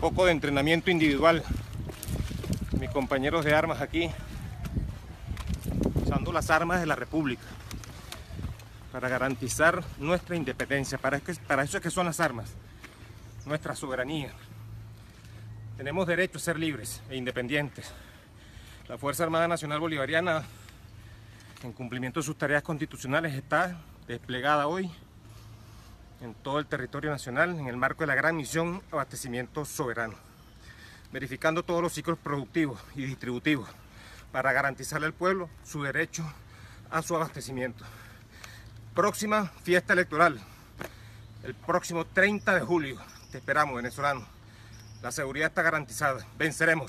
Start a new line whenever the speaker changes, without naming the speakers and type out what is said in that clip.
poco de entrenamiento individual. Mis compañeros de armas aquí, usando las armas de la República para garantizar nuestra independencia. Para eso es que son las armas, nuestra soberanía. Tenemos derecho a ser libres e independientes. La Fuerza Armada Nacional Bolivariana, en cumplimiento de sus tareas constitucionales, está desplegada hoy en todo el territorio nacional en el marco de la gran misión Abastecimiento Soberano, verificando todos los ciclos productivos y distributivos para garantizarle al pueblo su derecho a su abastecimiento. Próxima fiesta electoral, el próximo 30 de julio. Te esperamos, venezolanos. La seguridad está garantizada. Venceremos.